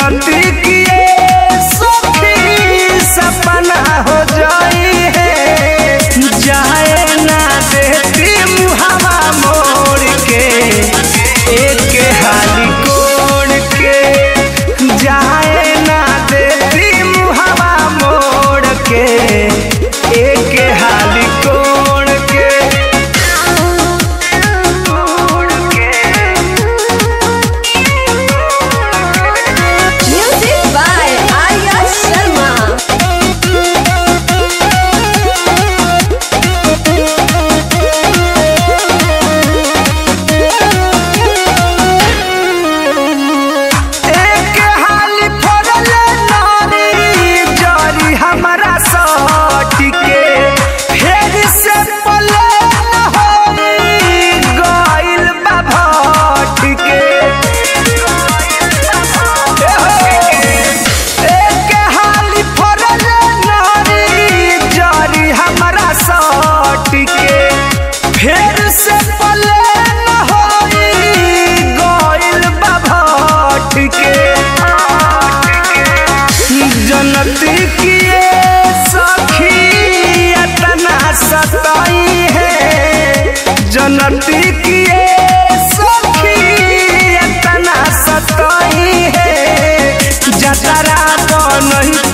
जनती किए सखी सपना हो जाई है जाए ना देती मुहावा मोड़ के एक हाली कोड़ के जाए ना देती मुहावा मोड़ के एक हाली कोड़ के Music by Arya Sharma. एक हाली फोड़ले नारी जारी हमारा साटी के फेर से पले न होई गइल बा भाट के एक हाली फोड़ले नारी जारी हमारा साटी के फेर से पले न होई गइल बा भाट के जनती किए सखी इतना सताई है जनती किए सखी इतना सताई है जतरा तो नहीं